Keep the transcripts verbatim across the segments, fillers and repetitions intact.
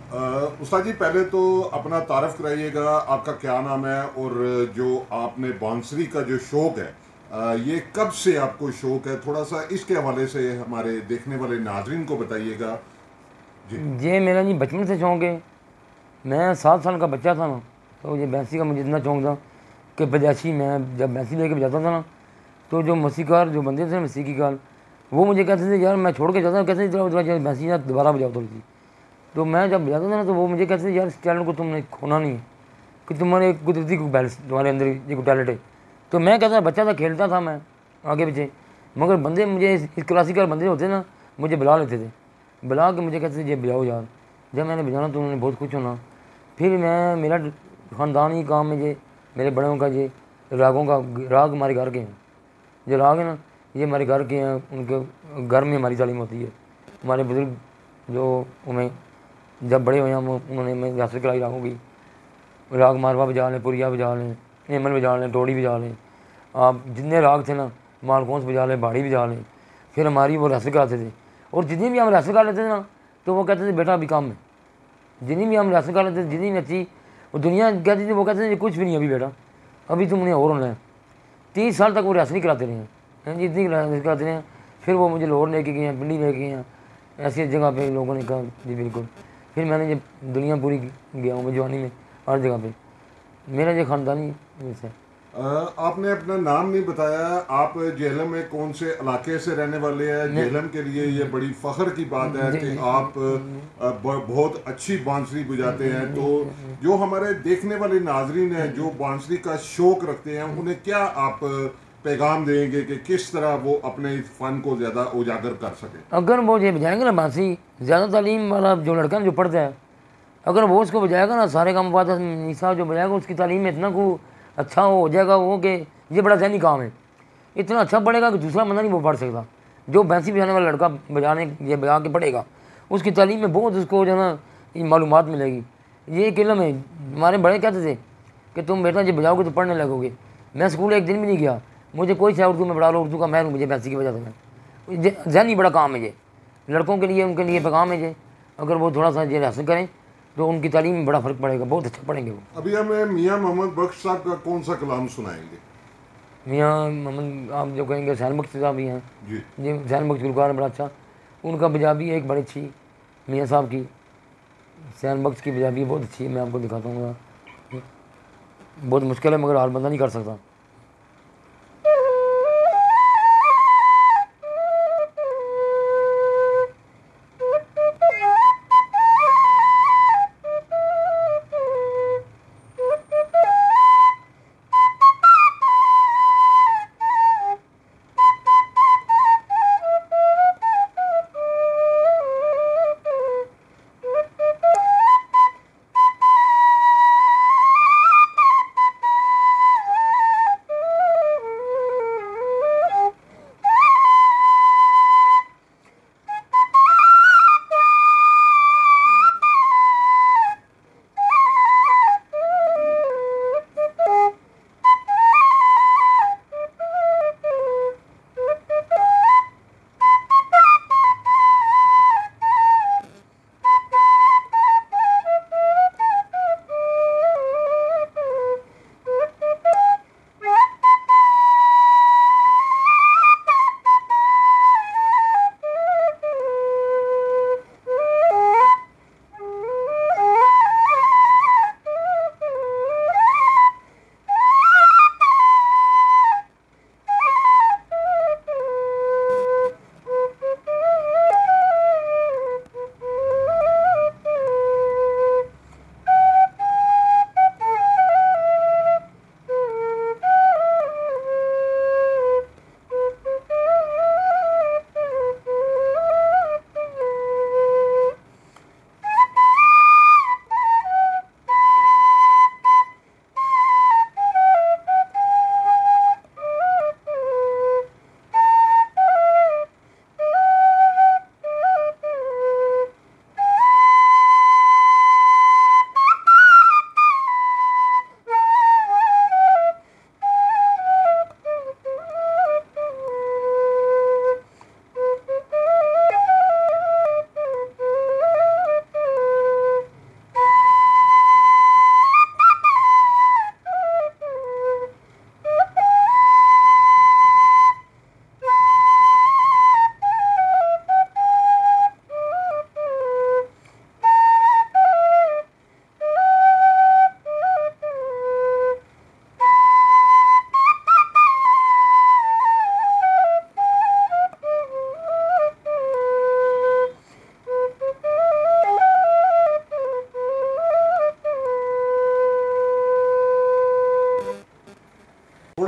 उस्ताद जी, पहले तो अपना तारफ़ कराइएगा, आपका क्या नाम है और जो आपने बांसुरी का जो शौक़ है, अ, ये कब से आपको शौक़ है? थोड़ा सा इसके हवाले से हमारे देखने वाले नाजरीन को बताइएगा जी। ये मेरा जी बचपन से शौक़ है। मैं सात साल का बच्चा था ना, तो ये भैंसी का मुझे इतना शौक़ था कि पैदाइशी मैं जब भैंसी लेके बजाता था ना, तो जो मसीकार जो बंदे थे मसीकी कार, वो मुझे कहते थे यार मैं छोड़ के जाता हूँ, कहते थे भैंसी यार दोबारा बजाओ थोड़ी सी। तो मैं जब बजाता था ना, तो वो मुझे कहते थे यार इस टैलेंट को तुमने खोना नहीं है, कि तुम्हारे एक कुदरती को बैलेंस तुम्हारे अंदर ये कोई टैलेंट है। तो मैं कहता बच्चा था, खेलता था मैं आगे पीछे, मगर बंदे मुझे इस इस क्लासिकल बंदे होते ना, मुझे बुला लेते थे, बुला के मुझे कहते थे ये बजाओ यार। जब मैंने बजाना तो उन्होंने बहुत खुश होना। फिर मैं मेरा ख़ानदानी काम है ये, मेरे बड़ों का ये रागों का राग हमारे घर के हैं, जो राग है ना ये हमारे घर के हैं, उनके घर में हमारी तालीम होती है। हमारे बुजुर्ग जो हमें जब बड़े हुए हम उन्होंने हमें हासिल कराई रागों की। राग मारवा बजा लें, पुरिया बजा लें, हेमल बजा लें, टोड़ी बजा लें, आप जितने राग थे ना, मालकोंस बजा लें, बाड़ी बजा लें। फिर हमारी वो रिहर्सल कराते थे, और जितनी भी हम रिहर्सल कर लेते थे ना, तो वो कहते थे बेटा अभी काम है। जितनी भी हम रिहर्सल कर लेते थे, जितनी भी अच्छी वो दुनिया कहती थी, वो कहते थे कुछ भी नहीं अभी बेटा, अभी तुमने और होना है। तीस साल तक वो रिहर्सल कराते रहे हैं जी, इतनी रिहर्सल कराते रहे हैं। फिर वो मुझे लाहौर लेके गए हैं, पिंडी लेके गए हैं, ऐसी जगह पे लोगों ने कहा जी बिल्कुल। फिर मैंने ये दुनिया पूरी गया हूँ मैं जवानी में, हर जगह पे मेरा ये ख़ानदानी वैसे। अ, आपने अपना नाम नहीं बताया, आप जेहलम में कौन से इलाके से रहने वाले हैं? जेहलम के लिए ये बड़ी फ़ख्र की बात है कि आप अ, ब- बहुत अच्छी बांसुरी बजाते हैं। तो जो हमारे देखने वाले नाजरीन हैं जो बांसुरी का शौक़ रखते हैं, उन्हें क्या आप पैगाम देंगे कि किस तरह वो अपने इस फ़न को ज़्यादा उजागर कर सकें? अगर वो ये बजाएंगे ना बांसुरी, ज़्यादा तालीम वाला जो लड़का ना जो पढ़ता है, अगर वो उसको बजाएगा ना, सारे काम बात निशा जो बजाएगा, उसकी तालीम में इतना को अच्छा हो जाएगा वो कि ये बड़ा जहनी काम है। इतना अच्छा पढ़ेगा कि दूसरा बंदा नहीं वो पढ़ सकता। जो भैंसी बजाने वाला लड़का बजाने ये बजा के पढ़ेगा, उसकी तालीम में बहुत उसको जो है ना मालूमात मिलेगी। ये एक इल्म है। हमारे बड़े कहते थे कि तुम बेटा जब बजाओगे तो पढ़ने लगोगे। मैं स्कूल एक दिन भी नहीं गया, मुझे कोई सा उर्दू में पढ़ा लो, उर्दू का मैं हूँ, मुझे भैंसी की वजह से मैं जहनी बड़ा काम है ये लड़कों के लिए, उनके लिए पैगाम है ये। अगर वो थोड़ा सा ये हासिल करें तो उनकी तालीम में बड़ा फ़र्क पड़ेगा, बहुत अच्छा पढ़ेंगे वो। अभी हमें मियाँ मोहम्मद बख्श साहब का कौन सा कलाम सुनाएंगे? मियाँ मोहम्मद आप जो कहेंगे हुसैन बख्श साहब भी हैं जी। जी, हुसैन बख्श गुलकार है बड़ा अच्छा, उनका पंजाबी एक बड़ी अच्छी मियाँ साहब की, हुसैन बख्श की पंजाबी बहुत अच्छी है। मैं आपको दिखाता हूँ, बहुत मुश्किल है मगर हर बंदा नहीं कर सकता।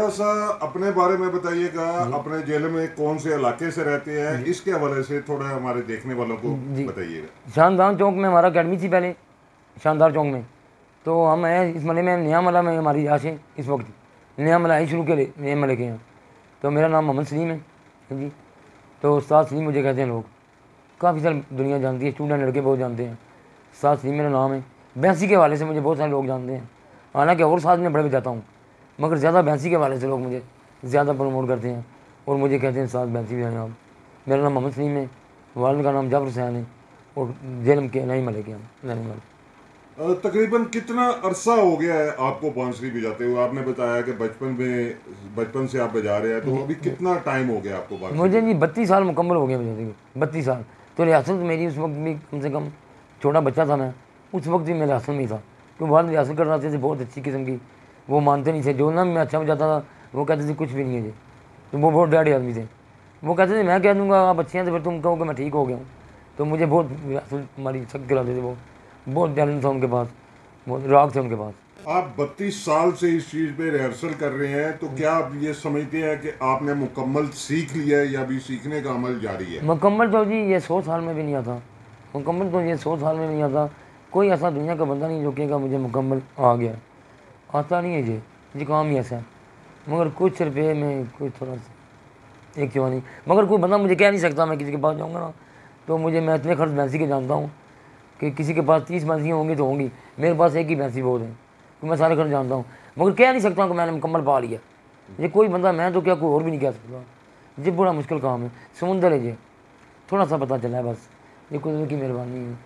थोड़ा सा अपने बारे में बताइएगा, अपने जेल में कौन से इलाके से रहते हैं, इसके हवाले से थोड़ा हमारे देखने वालों को बताइएगा। शानदार चौक में हमारा अकेडमी थी पहले, शानदार चौक में। तो हम हैं इस मले में, नया मला में हमारी आश है इस वक्त, नया मला ही शुरू के नए मले के हैं। तो मेरा नाम मोहम्मद सलीम है जी। तो उस्ताद सलीम मुझे कहते हैं लोग, काफ़ी सारी दुनिया जानती है, स्टूडेंट लड़के बहुत जानते हैं। उस्ताद सलीम मेरा नाम है। भैंसी के हवाले से मुझे बहुत सारे लोग जानते हैं, हालांकि और साथ में बड़े भी जाता हूँ, मगर ज़्यादा भैंसी के हवाले से लोग मुझे ज़्यादा प्रमोट करते हैं और मुझे कहते हैं उस्ताद भैंसी भी हैं आप। मेरा नाम मोहम्मद सलीम है, वालिद का नाम जाफर हुसैन है और जेलम के नई मले के हम नई मले। तकरीबन कितना अरसा हो गया है आपको बांसुरी बजाते हुए? आपने बताया कि बचपन में बचपन से आप बजा रहे हैं, तो अभी कितना टाइम हो गया आपको बांसुरी? मुझे जी बत्तीस साल मुकम्मल हो गए बजाते हुए, बत्तीस साल। तो रियासत मेरी उस वक्त भी कम से कम, छोटा बच्चा था मैं उस वक्त भी, मैं रियासत में ही था। तो बाद रियासत कर रहे थे बहुत अच्छी किस्म की, वो मानते नहीं थे। जो ना मैं अच्छा बजाता था वो कहते थे कुछ भी नहीं है जी। तो वो बहुत डैडी आदमी थे, वो कहते थे मैं कह दूँगा आप अच्छे हैं तो फिर तुम कहो कि मैं ठीक हो गया हूँ। तो मुझे बहुत रियासत हमारी सख्त कराते थे, वो बहुत टैलेंट था उनके पास, बहुत राग थे उनके पास। आप बत्तीस साल से इस चीज़ पे रिहर्सल कर रहे हैं, तो क्या आप ये समझते हैं कि आपने मुकम्मल सीख लिया है या भी सीखने का अमल जारी है? मुकम्मल तो जी ये सौ साल में भी नहीं आता, मुकम्मल तो ये सौ साल में नहीं आता। कोई ऐसा दुनिया का बंदा नहीं जो कहेगा मुझे मुकम्मल आ गया, आता नहीं है जी, जी काम ही ऐसा है। मगर कुछ रुपये में कोई थोड़ा सा एक क्यों नहीं, मगर कोई बंदा मुझे कह नहीं सकता, मैं किसी के पास जाऊँगा ना तो मुझे, मैं इतने खर्च भैंसी के जानता हूँ कि किसी के पास तीस भैंसियाँ होंगी तो होंगी, मेरे पास एक ही भैंसी बहुत है, तो मैं सारे खर्च जानता हूँ। मगर कह नहीं सकता कि मैंने मुकम्मल पा लिया, ये कोई बंदा, मैं तो क्या कोई और भी नहीं कह सकता। ये बड़ा मुश्किल काम है, समुंदर है ये, थोड़ा सा पता चला है बस, ये कुदरत की मेहरबानी है।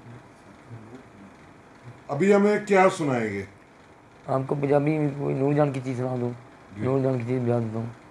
अभी हमें क्या सुनाएंगे? आपको पंजाबी कोई नूर जान की चीज़ सुना दूँ? नूर जान की चीज़ बजा देता हूँ।